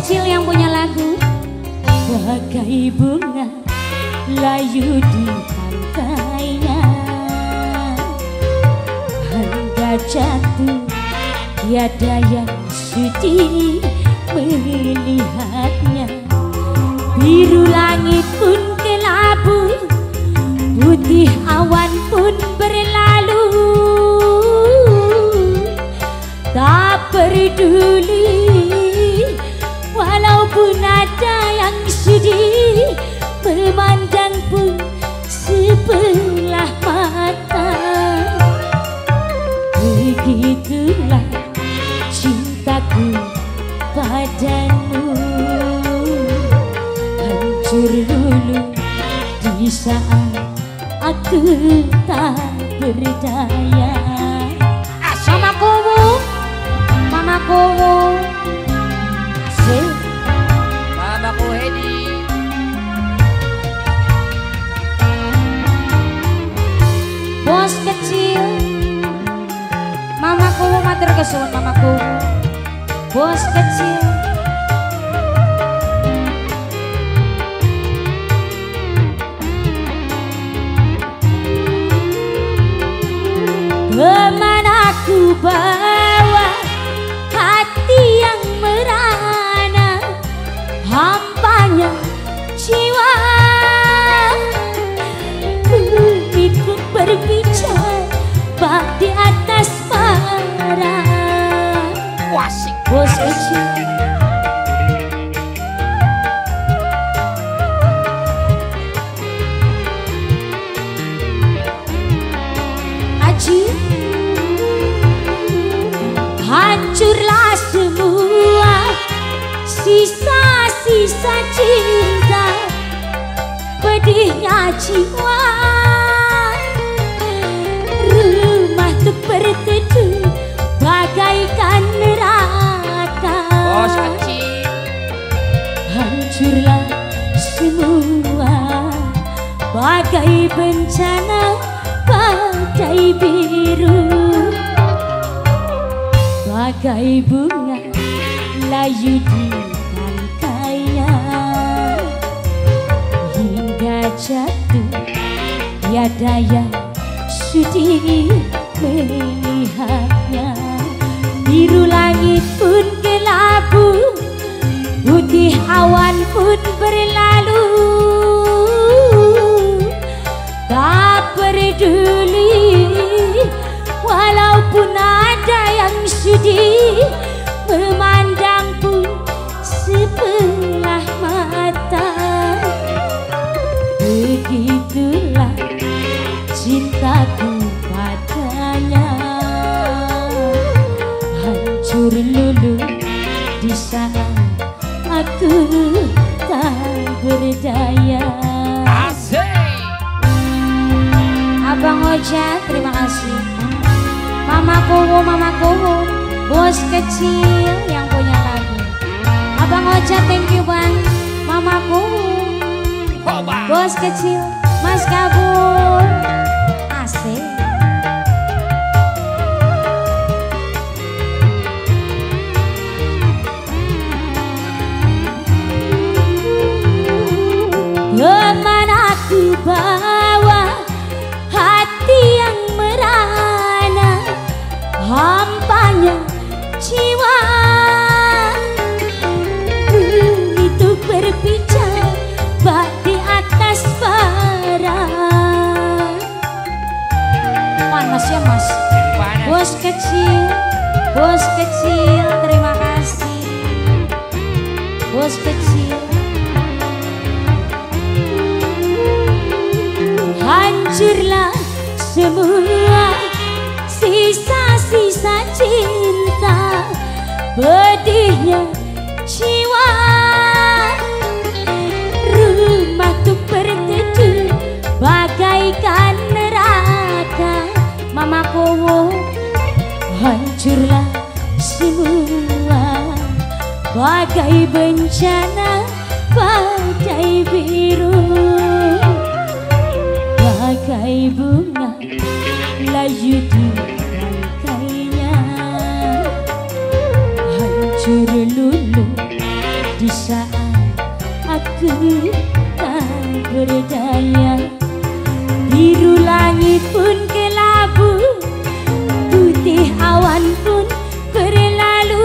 kecil yang punya lagu. Bagai bunga layu di pantainya, hingga jatuh tiada yang sudi melihatnya. Biru langit pun kelabu, putih awan pun berlalu. Tak peduli walaupun ada yang sedih, memandang pun sebelah mata. Begitulah cintaku padamu, hancur lulu di saat aku tak berdaya. Mamaku, Mamaku Hedi. Bos kecil, mamaku matur kesuwun mamaku. Bos kecil, kemana ku bawa hati yang merana, hampanya jiwa. Bibirku berbicara di atas para. Wasik. Bos kecil, Aji, hancurlah semua sisa-sisa cinta, pedihnya jiwa. Rumah tuh berteduh bagaikan neraka. Bos kecil. Hancurlah semua bagai bencana badai biru. Bagai bunga layu di pantainya, hingga jatuh tiada yang sudi melihatnya. Biru langit pun kelabu, putih awan pun berlalu. Tak peduli walaupun ada yang sudi, memandang pun sebelah mata. Begitulah cintaku padanya, hancur lulu di saat aku tak berdaya. Asik. Abang Ojak, terima kasih. Mamaku, bos kecil yang punya lagu. Abang Ojak, thank you bang. Mamaku, bos kecil, Mas Kabur. Asik. Kemana ku bawa hati yang merana, hampanya jiwa. Itu berbicara di atas bara. Panas ya mas. Panas. Bos kecil, terima kasih. Bos kecil, hancurlah semua sisa-sisa cinta, pedihnya jiwa. Rumah tuh berteduh bagaikan neraka. Mamaku, hancurlah semua bagai bencana badai biru. Bagai bunga layu di pantainya, hancur lulu di tak berdaya. Biru langit pun kelabu, putih awan pun berlalu.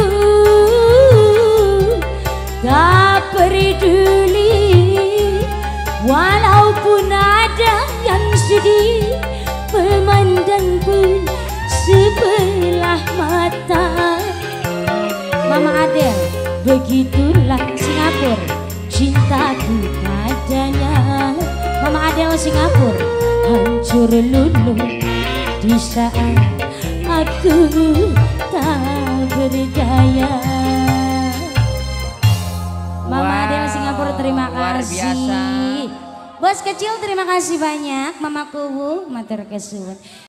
Tak peduli walaupun ada yang sedih, memandang pun sebelah mata. Mama Adel, begitulah Singapura cintaku padanya. Mama Adel Singapura hancur luluh di saat aku tak berdaya. Mama Adel Singapura, terima luar kasih. biasa. Bos kecil terima kasih banyak. Mama Kuwu matur kesuwun.